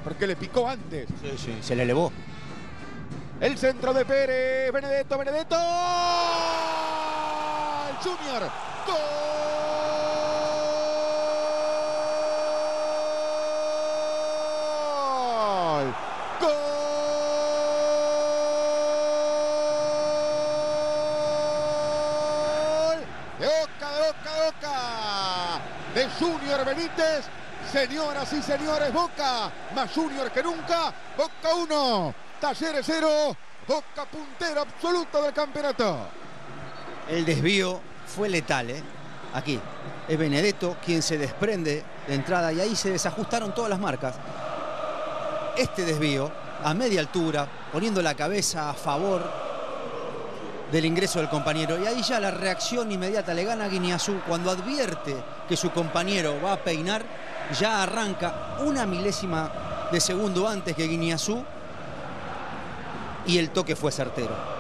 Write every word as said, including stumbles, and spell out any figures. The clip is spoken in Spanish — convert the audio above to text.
porque le picó antes. Sí, sí, se le elevó. El centro de Pérez, Benedetto, Benedetto. El Junior. ¡Gol! ¡Gol! De Boca, de Boca, de Boca. De Junior Benítez. Señoras y señores, Boca más Junior que nunca. Boca uno, Talleres cero. Boca puntero absoluto del campeonato. El desvío fue letal, ¿eh? Aquí es Benedetto quien se desprende de entrada y ahí se desajustaron todas las marcas. Este desvío a media altura, poniendo la cabeza a favor del ingreso del compañero. Y ahí ya la reacción inmediata le gana a Guiñazú cuando advierte que su compañero va a peinar. Ya arranca una milésima de segundo antes que Guiñazú y el toque fue certero.